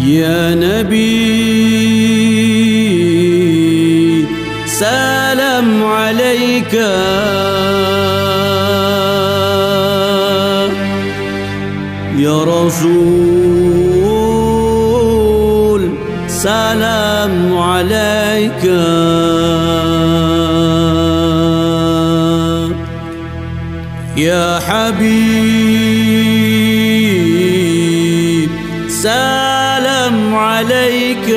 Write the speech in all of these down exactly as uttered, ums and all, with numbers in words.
يا نبي سلام عليك، يا رسول سلام عليك، يا حبيب سلام عليك،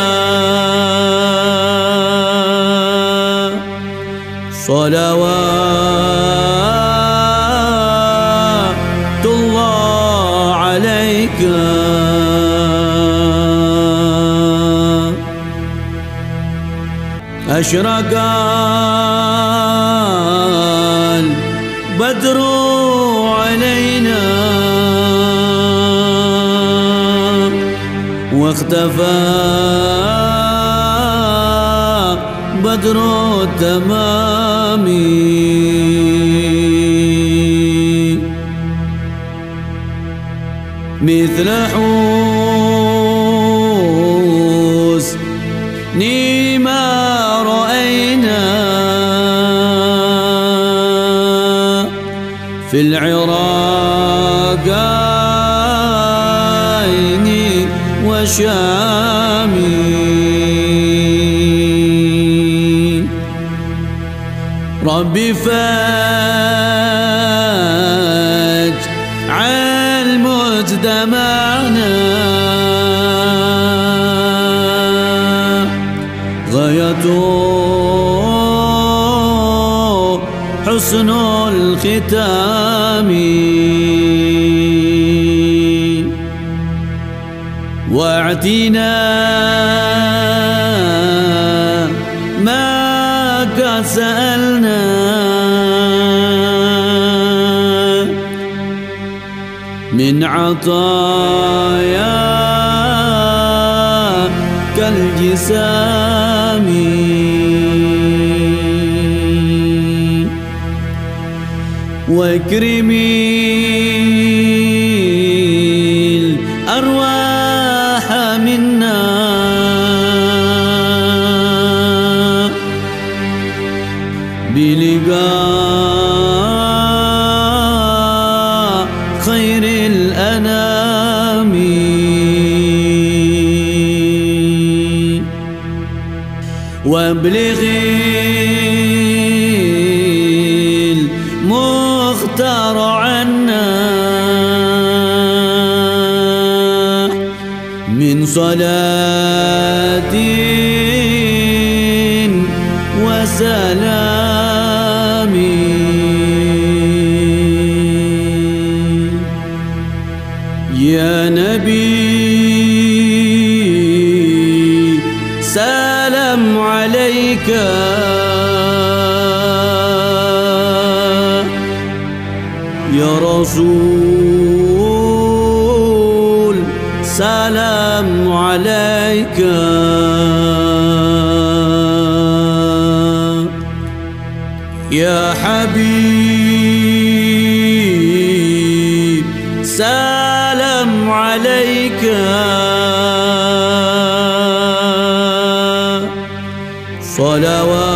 صلوات الله عليك. أشرق البدر علينا واختفى بدر التمام، مثل حسني ما رأينا في العراقين وشام، ربي فاجعل مجتمعنا غايته حسن الختام، واعتنا ما قد سألنا من عطاياك الجسام، واكرمي الأرواح منا بلقاء خير الأنام، وابلغي المختار عنا من صلاة وسلام. يا نبي سلام عليك، يا رسول سلام عليك، يا حبيب سلام عليك، صلوات